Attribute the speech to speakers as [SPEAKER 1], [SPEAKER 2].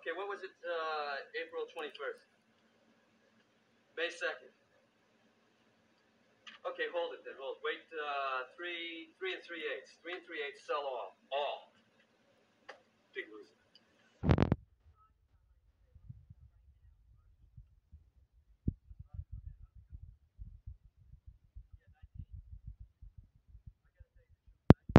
[SPEAKER 1] Okay, what was it? April 21st. May 2nd. Okay, hold it then. Hold. Wait. 3 3 3/8. 3 3/8. Sell all. All.